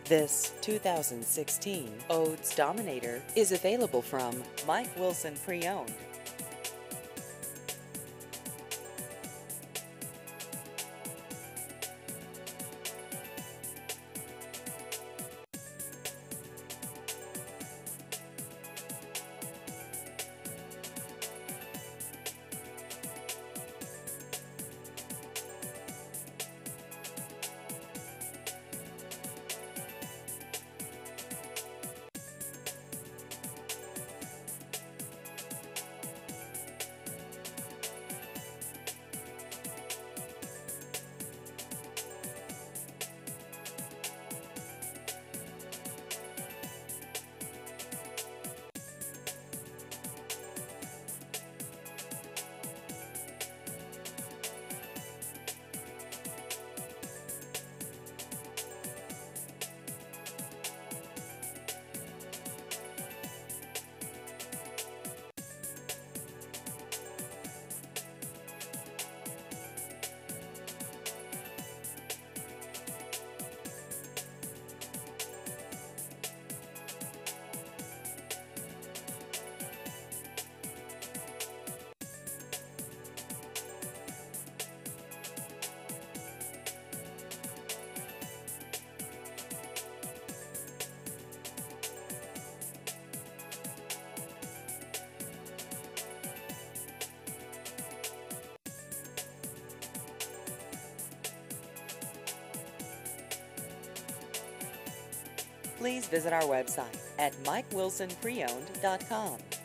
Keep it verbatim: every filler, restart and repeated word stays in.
This two thousand sixteen Odes Dominator is available from Mike Wilson Pre-Owned. Please visit our website at mike wilson pre owned dot com.